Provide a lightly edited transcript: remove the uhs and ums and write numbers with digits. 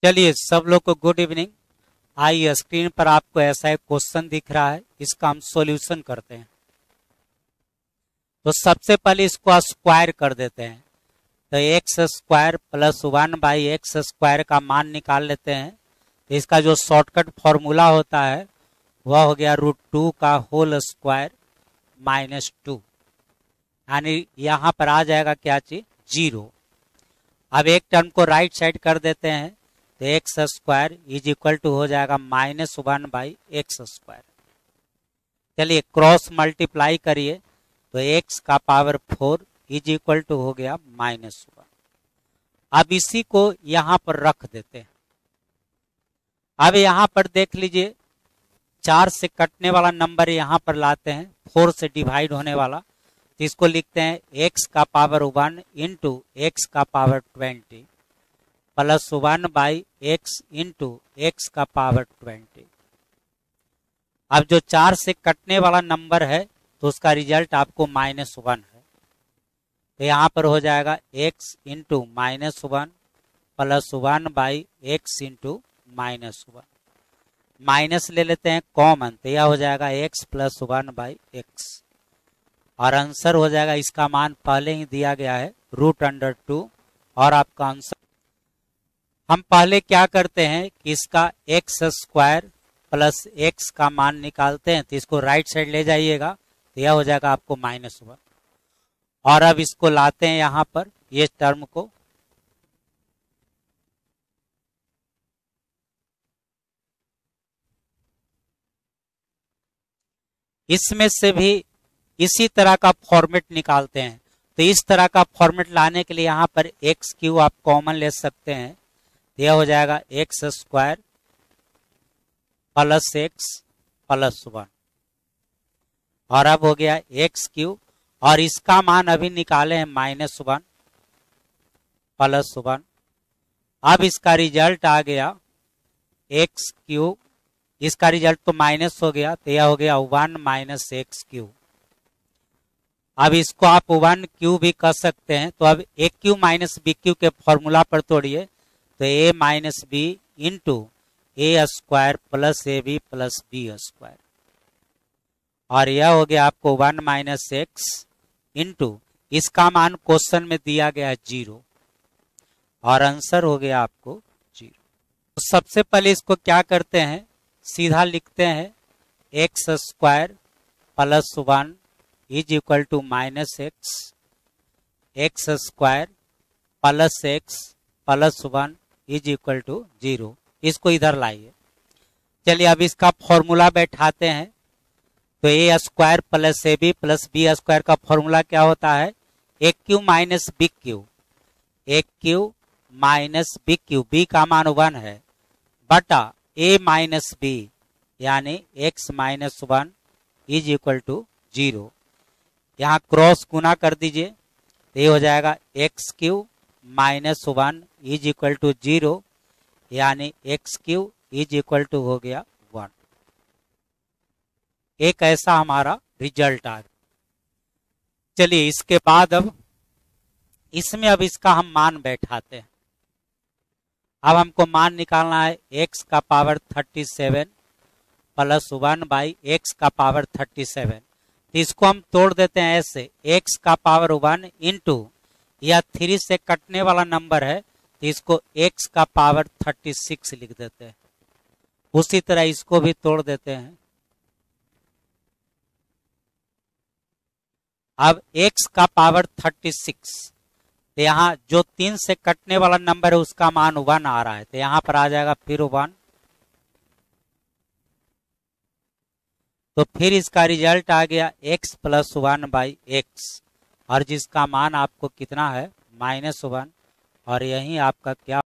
चलिए सब लोग को गुड इवनिंग। आइए स्क्रीन पर आपको ऐसा एक क्वेश्चन दिख रहा है, इसका हम सॉल्यूशन करते हैं। तो सबसे पहले इसको स्क्वायर कर देते हैं। तो एक्स स्क्वायर प्लस 1/x² का मान निकाल लेते हैं। तो इसका जो शॉर्टकट फॉर्मूला होता है वह हो गया √2 का होल स्क्वायर -2, यानी यहां पर आ जाएगा क्या चीज 0। अब एक टर्म को राइट साइड कर देते हैं तो x² इज इक्वल टू हो जाएगा -1/x²। चलिए क्रॉस मल्टीप्लाई करिए तो x का पावर 4 इज इक्वल टू हो गया -1। अब इसी को यहां पर रख देते हैं। अब यहां पर देख लीजिए 4 से कटने वाला नंबर यहां पर लाते हैं, 4 से डिवाइड होने वाला, तो इसको लिखते हैं x का पावर 1 इंटू x का power 20 plus 1/x into x का पावर 20। अब जो 4 से कटने वाला नंबर है तो उसका रिजल्ट आपको -1 है। तो यहां पर हो जाएगा x into -1 plus 1/x into -1। Minus ले लेते हैं कॉमन, तो यह हो जाएगा x प्लस 1/x और आंसर हो जाएगा, इसका मान पहले ही दिया गया है √2 और आपका आंसर। हम पहले क्या करते हैं कि इसका x² प्लस x का मान निकालते हैं, तो इसको राइट साइड ले जाइएगा तो यह हो जाएगा आपको -1। और अब इसको लाते हैं यहां पर ये टर्म को, इसमें से भी इसी तरह का फॉर्मेट निकालते हैं। तो इस तरह का फॉर्मेट लाने के लिए यहां पर x³ आप कॉमन ले सकते हैं, तो यह हो जाएगा x² प्लस x प्लस 1 और अब हो गया x³ और इसका मान अभी निकाले हैं -1 प्लस 1। अब इसका रिजल्ट आ गया x³, इसका रिजल्ट तो माइनस हो गया, तो यह हो गया 1 - x³। अब इसको आप 1³ भी कर सकते हैं। तो अब a³ - b³ के फॉर्मूला पर तोड़िए तो a - b into a² plus ab plus b²। और यह हो गया आपको 1 - x इंटू इसका मान क्वेश्चन में दिया गया है 0 और आंसर हो गया आपको 0। तो सबसे पहले इसको क्या करते हैं, सीधा लिखते हैं x² plus 1 is equal to -x, x² plus x plus 1 is equal to 0। इसको इधर लाइए। चलिए अब इसका फॉर्मूला बैठाते हैं। तो a² plus ab plus b² का फॉर्मूला क्या होता है, a³ minus b³, a³ minus b³, b का मान 1 है, बटा a माइनस b यानी x minus 1 is equal to 0। यहाँ क्रॉस गुना कर दीजिए तो ये हो जाएगा x³ minus 1 is equal to 0 यानी x³ इज इक्वल टू हो गया 1। एक ऐसा हमारा रिजल्ट आ गया। चलिए इसके बाद अब इसमें अब इसका हम मान बैठाते हैं। अब हमको मान निकालना है x का पावर 37 प्लस 1/x का पावर 37। तो इसको हम तोड़ देते हैं ऐसे, x का पावर 1 इंटू यह 3 से कटने वाला नंबर है तो इसको x का पावर 36 लिख देते हैं। उसी तरह इसको भी तोड़ देते हैं। अब x का पावर 36, तो यहाँ जो 3 से कटने वाला नंबर है उसका मान 1 आ रहा है, तो यहां पर आ जाएगा फिर 1। तो फिर इसका रिजल्ट आ गया x प्लस 1/x और जिसका मान आपको कितना है -1 और यही आपका क्या